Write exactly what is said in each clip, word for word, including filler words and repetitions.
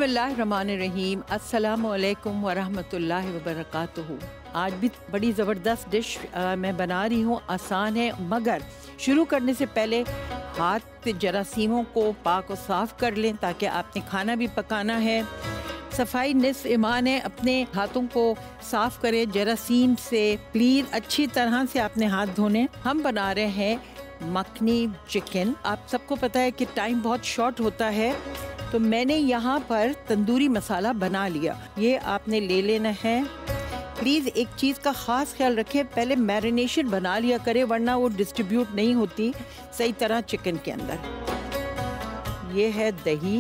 बिस्मिल्लाहिर्रहमानिर्रहीम, अस्सलामु अलैकुम वरहमतुल्लाहि वबरकातुहू। आज भी बड़ी ज़बरदस्त डिश मैं बना रही हूँ। आसान है, मगर शुरू करने से पहले हाथ जरासीमों को पाक और साफ़ कर लें, ताकि आपने खाना भी पकाना है। सफाई निस्फ ईमान है। अपने हाथों को साफ़ करें जरासीम से। प्लीज़ अच्छी तरह से आपने हाथ धोने। हम बना रहे हैं मखनी चिकन। आप सबको पता है कि टाइम बहुत शॉर्ट होता है, तो मैंने यहाँ पर तंदूरी मसाला बना लिया। ये आपने ले लेना है। प्लीज़ एक चीज़ का ख़ास ख्याल रखें, पहले मैरिनेशन बना लिया करें, वरना वो डिस्ट्रीब्यूट नहीं होती सही तरह चिकन के अंदर। ये है दही,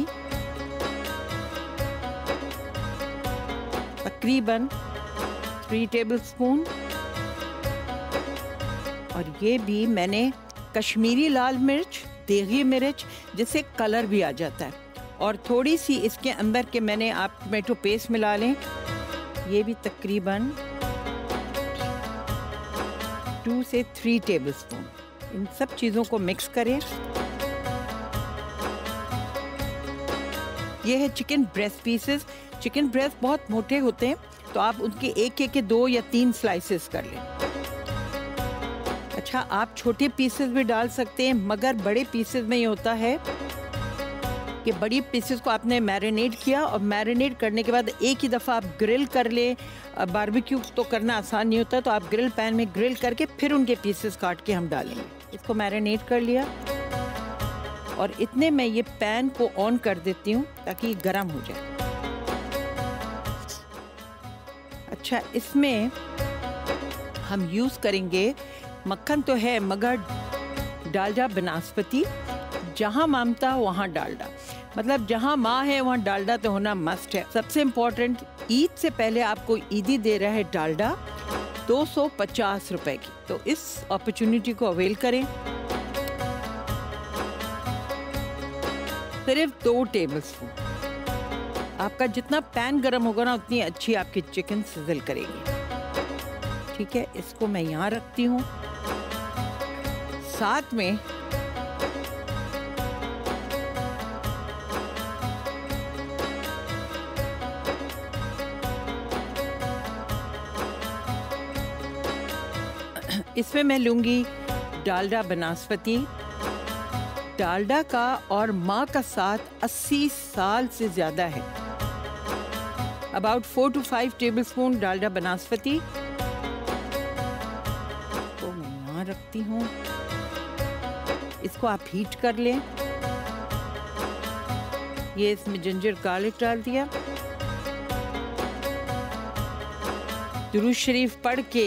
तकरीबन थ्री टेबल स्पून। और ये भी मैंने कश्मीरी लाल मिर्च, देगी मिर्च, जिससे कलर भी आ जाता है। और थोड़ी सी इसके अंदर के मैंने आप टमाटो पेस्ट मिला लें। ये भी तकरीबन टू से थ्री टेबल स्पून। इन सब चीज़ों को मिक्स करें। ये है chicken breast pieces. Chicken breast बहुत मोटे होते हैं, तो आप उनके एक एक के दो या तीन स्लाइसेस कर लें। अच्छा, आप छोटे पीसेस भी डाल सकते हैं, मगर बड़े पीसेस में ये होता है कि बड़ी पीसेस को आपने मैरिनेट किया, और मैरिनेट करने के बाद एक ही दफ़ा आप ग्रिल कर ले। बारबेक्यू तो करना आसान नहीं होता, तो आप ग्रिल पैन में ग्रिल करके फिर उनके पीसेस काट के हम डालेंगे। इसको मैरिनेट कर लिया, और इतने में ये पैन को ऑन कर देती हूँ ताकि गर्म हो जाए। अच्छा, इसमें हम यूज़ करेंगे, मक्खन तो है मगर डालडा बनास्पति। जहाँ मामता वहाँ डालडा, मतलब जहाँ माँ है वहाँ डालडा तो होना मस्ट है। सबसे इम्पोर्टेंट, ईद से पहले आपको ईदी दे रहा है डालडा दो सौ पचास रुपए की, तो इस अपॉर्चुनिटी को अवेल करें। सिर्फ दो टेबल स्पून। आपका जितना पैन गर्म होगा ना, उतनी अच्छी आपकी चिकन सिजल करेगी। ठीक है, इसको मैं यहाँ रखती हूँ। साथ में इसमें मैं लूँगी डालडा बनास्पति। डालडा का और माँ का साथ अस्सी साल से ज़्यादा है। About four two five tablespoon Dalda बनास्पति तो मैं यहाँ रखती हूँ। इसको आप हीट कर लें। ये इसमें जिंजर गार्लिक डाल दिया। दुरूद शरीफ पढ़ के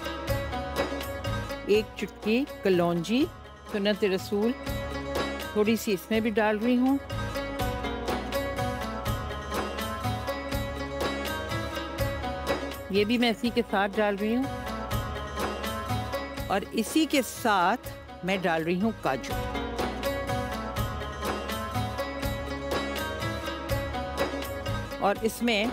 एक चुटकी कलौंजी, सुन्नत रसूल थोड़ी सी इसमें भी डाल रही हूँ। ये भी मैं इसी के साथ डाल रही हूँ, और इसी के साथ मैं डाल रही हूँ काजू। और इसमें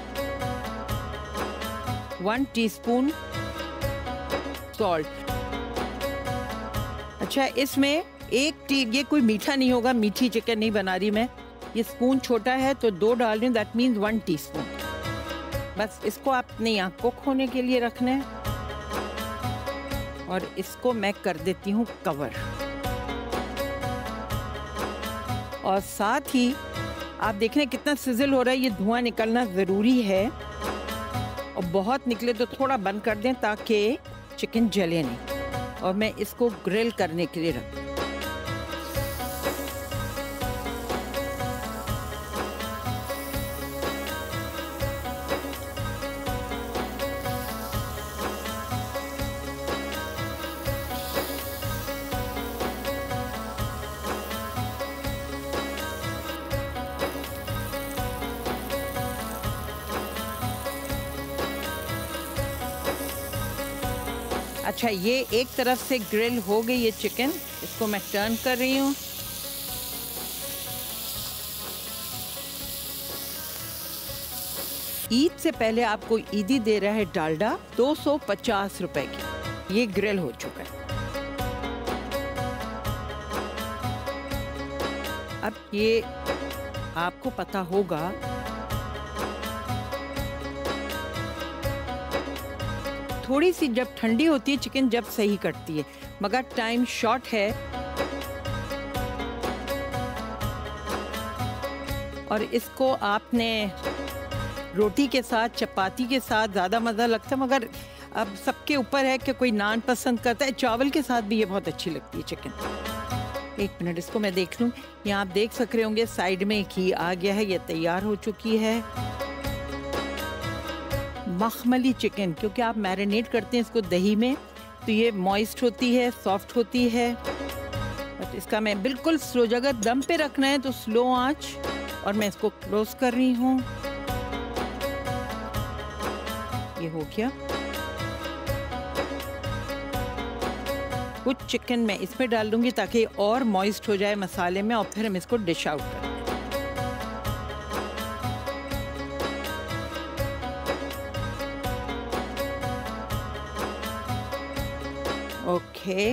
वन टीस्पून सॉल्ट। अच्छा, इसमें एक टी, ये कोई मीठा नहीं होगा, मीठी चिकन नहीं बना रही मैं। ये स्पून छोटा है तो दो डाल रही हूँ, दैट मीन्स वन टीस्पून। बस इसको आपने यहाँ कुक होने के लिए रखना है, और इसको मैं कर देती हूँ कवर। और साथ ही आप देख रहे हैं कितना सिजल हो रहा है। ये धुआं निकलना ज़रूरी है, और बहुत निकले तो थोड़ा बंद कर दें ताकि चिकन जले नहीं। और मैं इसको ग्रिल करने के लिए रख। अच्छा, ये एक तरफ से ग्रिल हो गई ये चिकन। इसको मैं टर्न कर रही हूँ। ईद से पहले आपको ईदी दे रहा है डालडा दो सौ पचास रुपए की। ये ग्रिल हो चुका है। अब ये आपको पता होगा थोड़ी सी जब ठंडी होती है चिकन जब सही कटती है, मगर टाइम शॉर्ट है। और इसको आपने रोटी के साथ, चपाती के साथ ज़्यादा मज़ा लगता है, मगर अब सबके ऊपर है कि कोई नान पसंद करता है। चावल के साथ भी ये बहुत अच्छी लगती है चिकन। एक मिनट इसको मैं देख लूँ। यहाँ आप देख सक रहे होंगे साइड में घी आ गया है, ये तैयार हो चुकी है। मखमली चिकन, क्योंकि आप मैरिनेट करते हैं इसको दही में, तो ये मॉइस्ट होती है, सॉफ्ट होती है। बट इसका मैं बिल्कुल स्लो, जगह दम पे रखना है तो स्लो आंच, और मैं इसको क्लोज कर रही हूँ। ये हो गया। कुछ चिकन मैं इसमें डाल दूंगी ताकि और मॉइस्ट हो जाए मसाले में, और फिर हम इसको डिश आउट करें। ओके,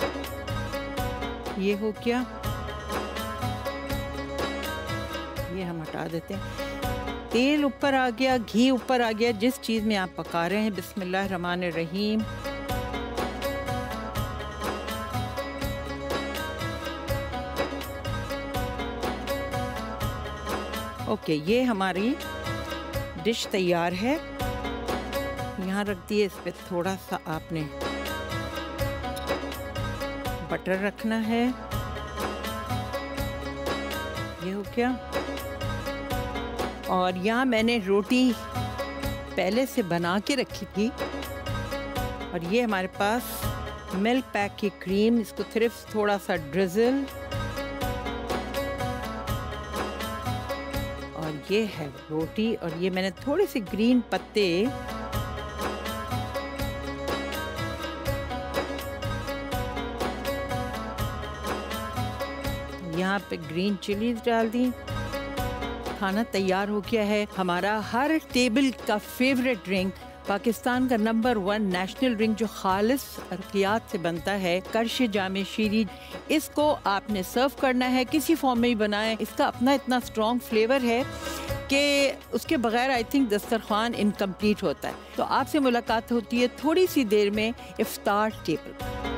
ये हो गया। ये हम हटा देते हैं। तेल ऊपर आ गया, घी ऊपर आ गया, जिस चीज़ में आप पका रहे हैं। बिस्मिल्लाह रहमान रहीम। ओके, ये हमारी डिश तैयार है। यहाँ रख दिए। इस पर थोड़ा सा आपने बटर रखना है। ये हो गया। और यहाँ मैंने रोटी पहले से बना के रखी थी, और ये हमारे पास मिल्क पैक की क्रीम, इसको सिर्फ थोड़ा सा ड्रिजल, और ये है रोटी। और ये मैंने थोड़े से ग्रीन पत्ते यहाँ पे, ग्रीन चिलीज डाल दी। खाना तैयार हो गया है। हमारा हर टेबल का फेवरेट ड्रिंक, पाकिस्तान का नंबर वन नेशनल ड्रिंक जो खालिस अरकियात से बनता है, कर्श जामे शीरी। इसको आपने सर्व करना है, किसी फॉर्म में ही बनाएं। इसका अपना इतना स्ट्रॉन्ग फ्लेवर है कि उसके बगैर आई थिंक दस्तरखान इनकम्प्लीट होता है। तो आपसे मुलाकात होती है थोड़ी सी देर में इफ्तार टेबल।